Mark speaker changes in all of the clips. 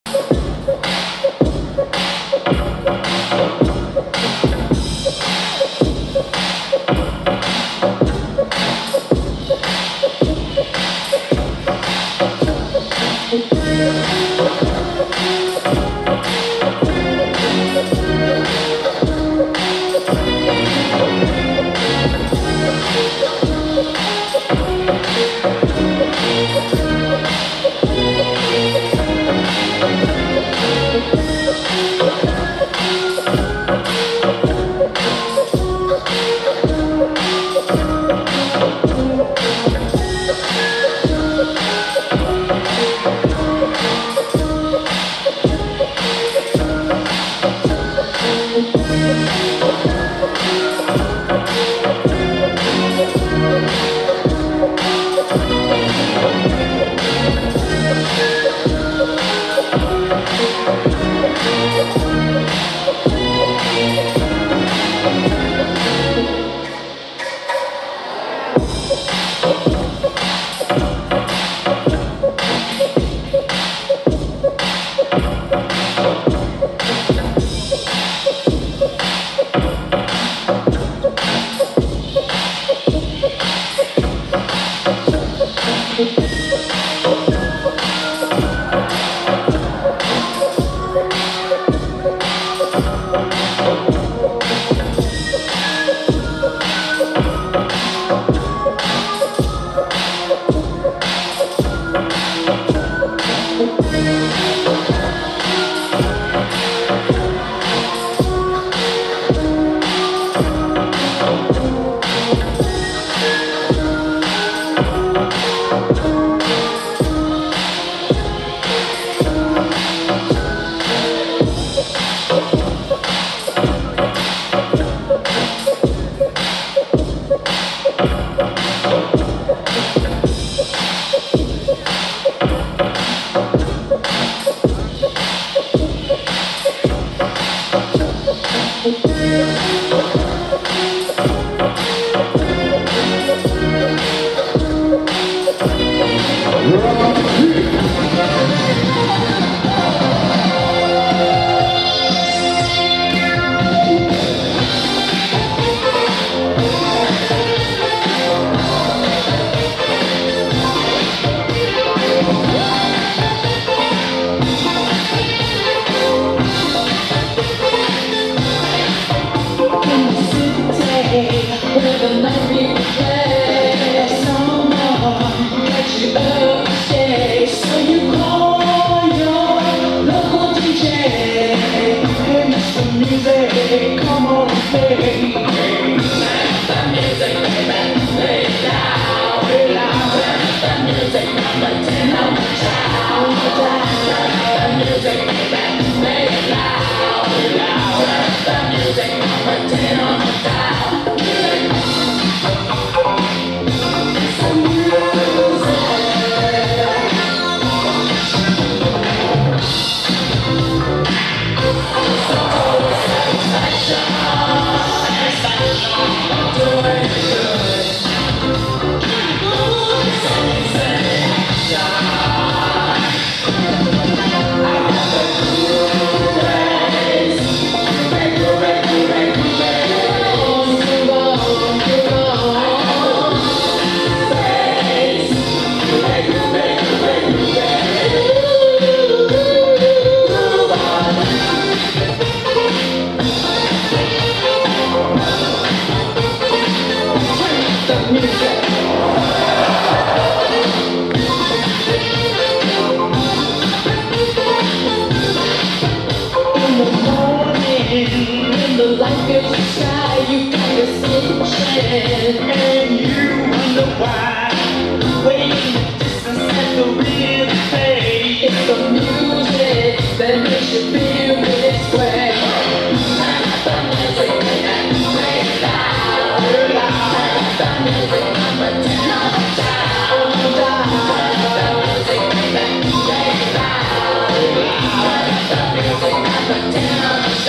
Speaker 1: And you wonder why. Way in the distance at the real pay. It's the music that makes you feel this way. Turn up the music and play it loud. Turn up the music and pretend on the town. Turn up the music and play it loud. Turn up the music and pretend on the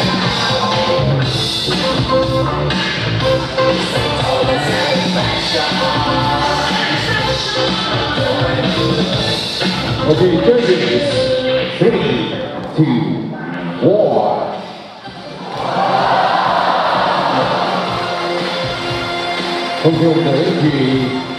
Speaker 1: town.
Speaker 2: Okay, 30 minutes. 2, 1. 감사합니다. LG